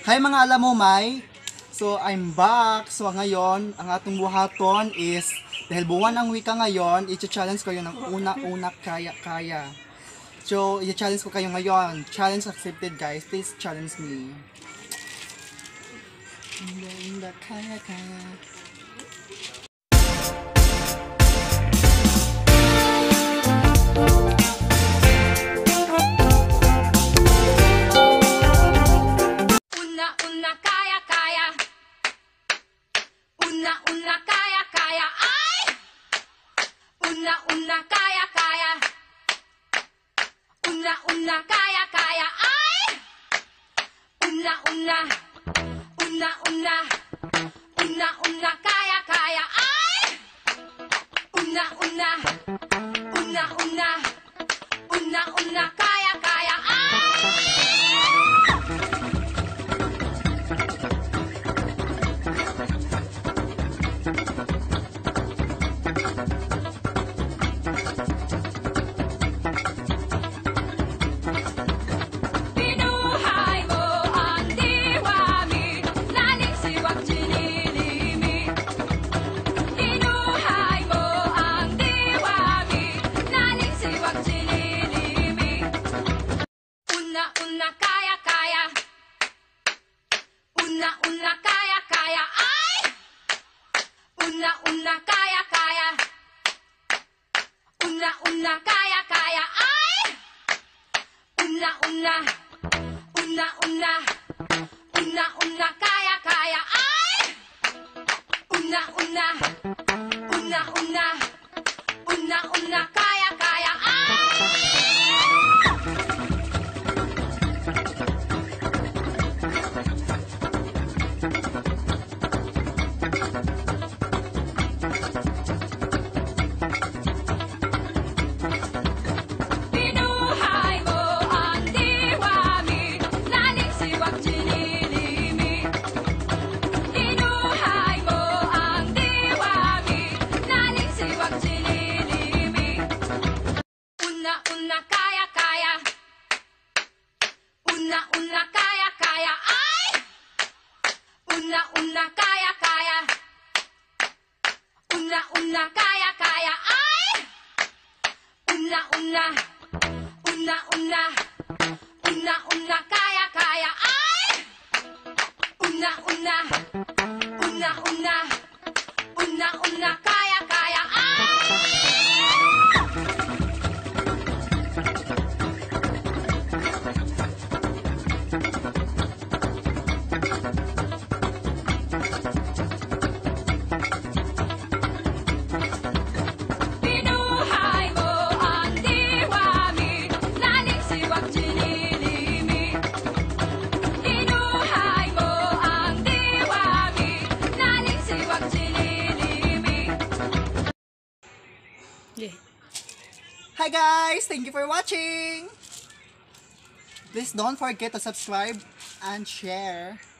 Hi mga alamumay! So I'm back. So ngayon, ang atong buhaton is, dahil buwan ang wika ngayon, i-challenge ko yun ng una-una kaya. So i-challenge ko kayo ngayon. Challenge accepted guys. Please challenge me. Unda kaya. Una kaya ay una kaya una kaya ay una kaya ay una kaya ay. Una kaya ay una kaya ay una kaya ay una kaya ay. Una kaya ay una kaya ay una kaya ay una kaya ay. Hi guys! Thank you for watching! Please don't forget to subscribe and share.